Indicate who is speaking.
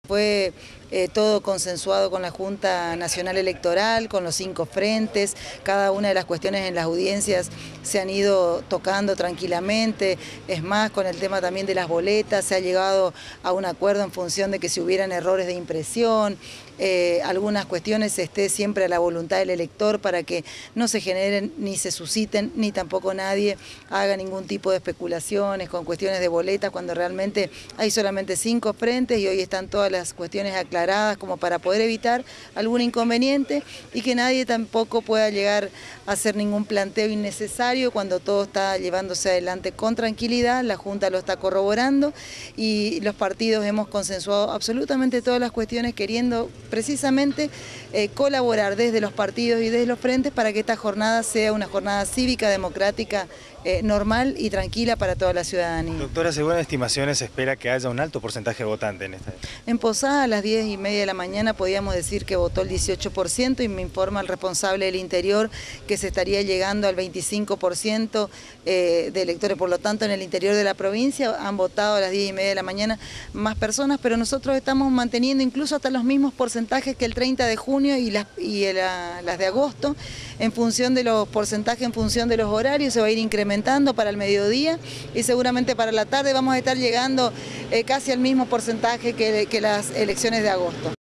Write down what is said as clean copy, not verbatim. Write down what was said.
Speaker 1: Fue todo consensuado con la Junta Nacional Electoral, con los 5 frentes, cada una de las cuestiones en las audiencias se han ido tocando tranquilamente, es más, con el tema también de las boletas se ha llegado a un acuerdo en función de que si hubieran errores de impresión, algunas cuestiones esté siempre a la voluntad del elector para que no se generen ni se susciten, ni tampoco nadie haga ningún tipo de especulaciones con cuestiones de boletas cuando realmente hay solamente 5 frentes y hoy están todas las cuestiones aclaradas como para poder evitar algún inconveniente y que nadie tampoco pueda llegar a hacer ningún planteo innecesario cuando todo está llevándose adelante con tranquilidad. La Junta lo está corroborando y los partidos hemos consensuado absolutamente todas las cuestiones queriendo precisamente colaborar desde los partidos y desde los frentes para que esta jornada sea una jornada cívica, democrática, normal y tranquila para toda la ciudadanía.
Speaker 2: Doctora, según estimaciones se espera que haya un alto porcentaje de votantes en esta.
Speaker 1: En Posada a las 10:30 de la mañana podíamos decir que votó el 18% y me informa el responsable del interior que se estaría llegando al 25% de electores. Por lo tanto, en el interior de la provincia han votado a las 10:30 de la mañana más personas, pero nosotros estamos manteniendo incluso hasta los mismos porcentajes que el 30 de junio y las de agosto, en función de los porcentajes, en función de los horarios, se va a ir incrementando para el mediodía y seguramente para la tarde vamos a estar llegando casi al mismo porcentaje que las elecciones de agosto.